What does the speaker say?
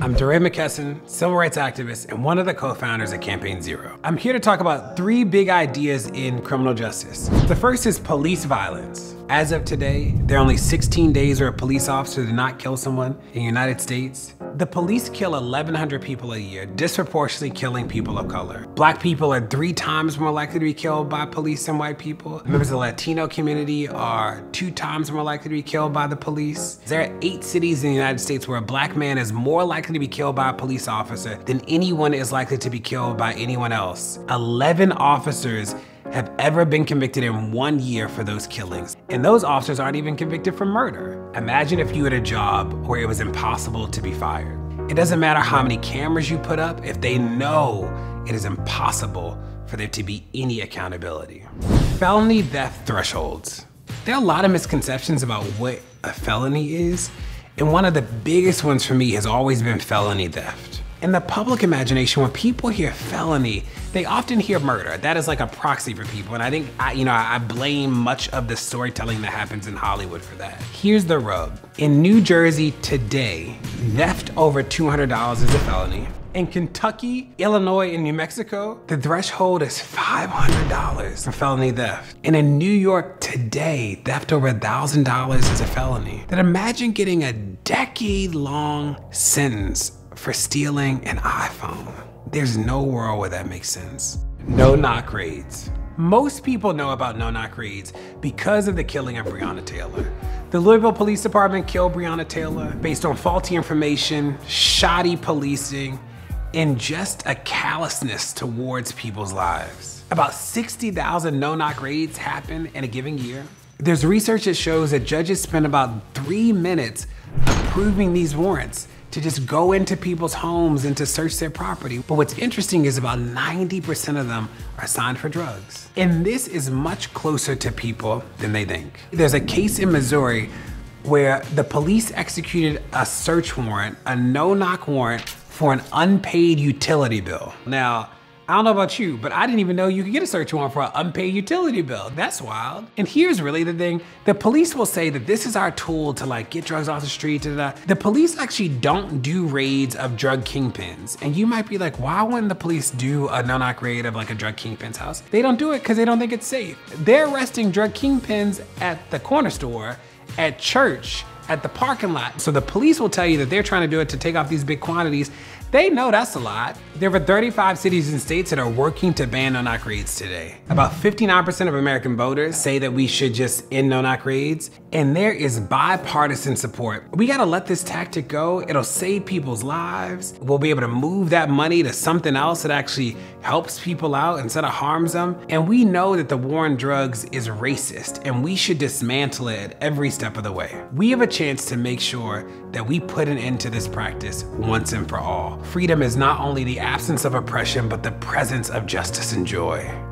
I'm DeRay McKesson, civil rights activist and one of the co-founders of Campaign Zero. I'm here to talk about 3 big ideas in criminal justice. The first is police violence. As of today, there are only 16 days where a police officer did not kill someone in the United States. The police kill 1,100 people a year, disproportionately killing people of color. Black people are 3 times more likely to be killed by police than white people. Members of the Latino community are 2 times more likely to be killed by the police. There are 8 cities in the United States where a black man is more likely to be killed by a police officer than anyone is likely to be killed by anyone else. 11 officers have ever been convicted in 1 year for those killings. And those officers aren't even convicted for murder. Imagine if you had a job where it was impossible to be fired. It doesn't matter how many cameras you put up if they know it is impossible for there to be any accountability. Felony theft thresholds. There are a lot of misconceptions about what a felony is, and one of the biggest ones for me has always been felony theft. In the public imagination, when people hear felony, they often hear murder. That is like a proxy for people. And I think, I blame much of the storytelling that happens in Hollywood for that. Here's the rub. In New Jersey today, theft over $200 is a felony. In Kentucky, Illinois, and New Mexico, the threshold is $500 for felony theft. And in New York today, theft over $1,000 is a felony. Then imagine getting a decade-long sentence for stealing an iPhone. There's no world where that makes sense. No-knock raids. Most people know about no-knock raids because of the killing of Breonna Taylor. The Louisville Police Department killed Breonna Taylor based on faulty information, shoddy policing, and just a callousness towards people's lives. About 60,000 no-knock raids happen in a given year. There's research that shows that judges spend about 3 minutes approving these warrants to just go into people's homes and to search their property. But what's interesting is about 90% of them are signed for drugs. And this is much closer to people than they think. There's a case in Missouri where the police executed a search warrant, a no-knock warrant, for an unpaid utility bill. Now, I don't know about you, but I didn't even know you could get a search warrant for an unpaid utility bill. That's wild. And here's really the thing. The police will say that this is our tool to get drugs off the street. The police actually don't do raids of drug kingpins. And you might be like, why wouldn't the police do a no-knock raid of a drug kingpin's house? They don't do it because they don't think it's safe. They're arresting drug kingpins at the corner store, at church, at the parking lot. So the police will tell you that they're trying to do it to take off these big quantities. They know that's a lot. There are 35 cities and states that are working to ban no-knock raids today. About 59% of American voters say that we should just end no-knock raids, and there is bipartisan support. We gotta let this tactic go. It'll save people's lives. We'll be able to move that money to something else that actually helps people out instead of harms them. And we know that the war on drugs is racist, and we should dismantle it at every step of the way. We have a chance to make sure that we put an end to this practice once and for all. Freedom is not only the absence of oppression, but the presence of justice and joy.